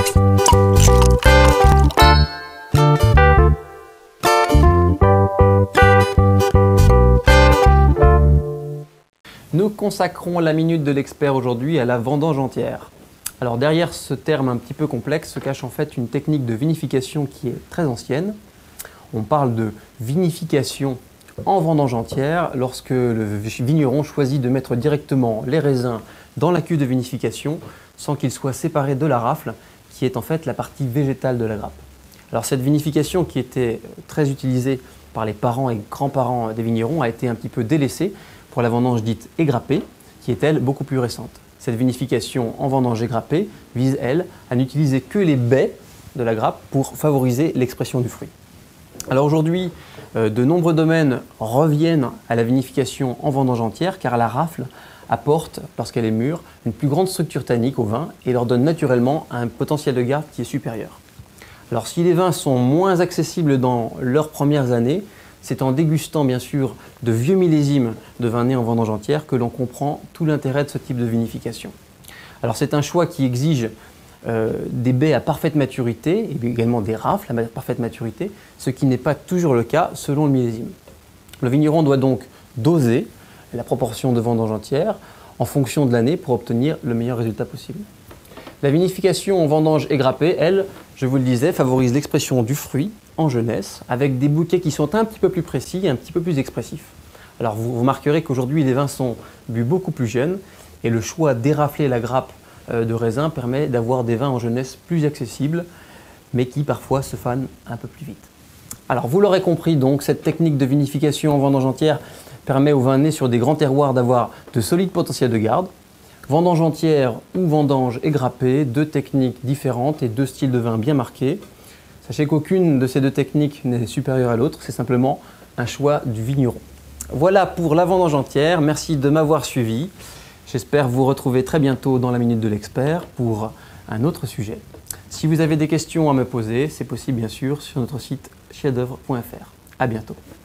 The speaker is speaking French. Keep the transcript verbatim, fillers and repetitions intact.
Nous consacrons la minute de l'expert aujourd'hui à la vendange entière. Alors derrière ce terme un petit peu complexe se cache en fait une technique de vinification qui est très ancienne. On parle de vinification en vendange entière lorsque le vigneron choisit de mettre directement les raisins dans la cuve de vinification sans qu'ils soient séparés de la rafle qui est en fait la partie végétale de la grappe. Alors cette vinification qui était très utilisée par les parents et grands-parents des vignerons a été un petit peu délaissée pour la vendange dite égrappée, qui est elle beaucoup plus récente. Cette vinification en vendange égrappée vise elle à n'utiliser que les baies de la grappe pour favoriser l'expression du fruit. Alors aujourd'hui, euh, de nombreux domaines reviennent à la vinification en vendange entière car la rafle apporte, lorsqu'elle est mûre, une plus grande structure tannique au vin et leur donne naturellement un potentiel de garde qui est supérieur. Alors si les vins sont moins accessibles dans leurs premières années, c'est en dégustant bien sûr de vieux millésimes de vins nés en vendange entière que l'on comprend tout l'intérêt de ce type de vinification. Alors c'est un choix qui exige euh, des baies à parfaite maturité et également des rafles à parfaite maturité, ce qui n'est pas toujours le cas selon le millésime. Le vigneron doit donc doser la proportion de vendange entière en fonction de l'année pour obtenir le meilleur résultat possible. La vinification en vendange égrappée, elle, je vous le disais, favorise l'expression du fruit en jeunesse avec des bouquets qui sont un petit peu plus précis et un petit peu plus expressifs. Alors vous remarquerez qu'aujourd'hui les vins sont bu beaucoup plus jeunes et le choix d'érafler la grappe de raisin permet d'avoir des vins en jeunesse plus accessibles mais qui parfois se fanent un peu plus vite. Alors vous l'aurez compris donc, cette technique de vinification en vendange entière permet aux vins nés sur des grands terroirs d'avoir de solides potentiels de garde. Vendange entière ou vendange égrappée, deux techniques différentes et deux styles de vin bien marqués. Sachez qu'aucune de ces deux techniques n'est supérieure à l'autre, c'est simplement un choix du vigneron. Voilà pour la vendange entière, merci de m'avoir suivi. J'espère vous retrouver très bientôt dans la Minute de l'Expert pour un autre sujet. Si vous avez des questions à me poser, c'est possible bien sûr sur notre site chef d'œuvre point F R. À bientôt.